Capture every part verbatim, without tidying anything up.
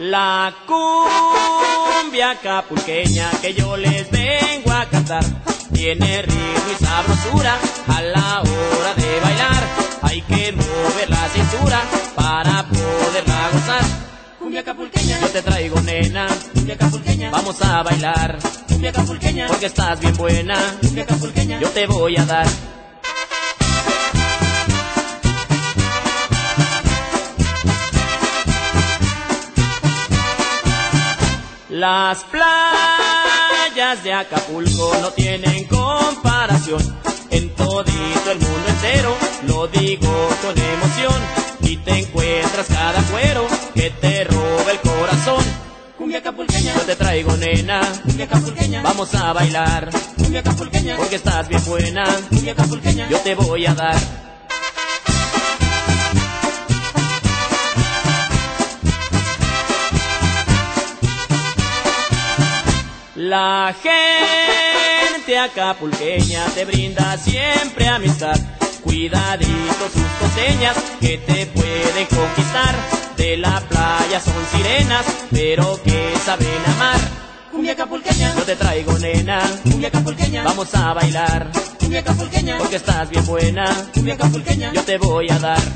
La cumbia acapulqueña que yo les vengo a cantar tiene ritmo y sabrosura a la hora de bailar. Hay que mover la cintura para poderla gozar. Cumbia acapulqueña, yo te traigo, nena. Cumbia acapulqueña, vamos a bailar. Cumbia acapulqueña, porque estás bien buena. Cumbia acapulqueña, yo te voy a dar. Las playas de Acapulco no tienen comparación. En todito el mundo entero lo digo con emoción. Y te encuentras cada cuero que te roba el corazón. Cumbia acapulqueña, yo te traigo, nena. Cumbia acapulqueña, vamos a bailar. Cumbia acapulqueña, porque estás bien buena. Cumbia acapulqueña, yo te voy a dar. La gente acapulqueña te brinda siempre amistad. Cuidadito sus costeñas que te pueden conquistar. De la playa son sirenas, pero que saben amar. Cumbia acapulqueña, yo te traigo, nena. Cumbia acapulqueña, vamos a bailar. Cumbia acapulqueña, porque estás bien buena. Cumbia acapulqueña, yo te voy a dar.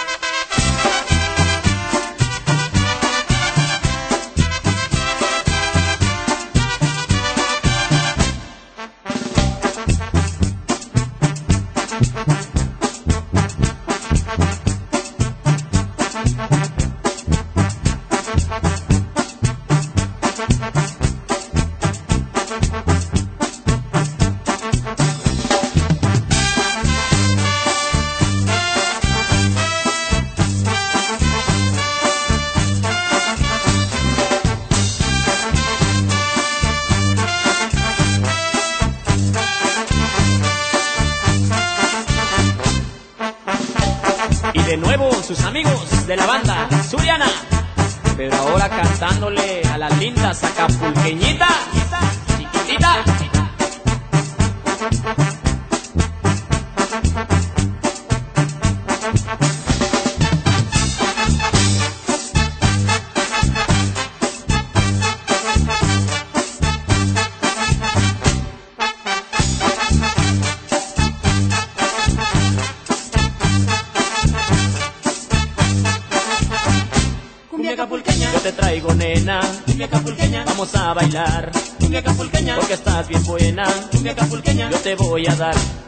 Y de nuevo sus amigos de la banda Suriana, pero ahora cantándole a las lindas acapulqueñitas, chiquititas. Cumbia acapulqueña, yo te traigo, nena. Cumbia acapulqueña, vamos a bailar. Cumbia acapulqueña, porque estás bien buena. Cumbia acapulqueña, yo te voy a dar.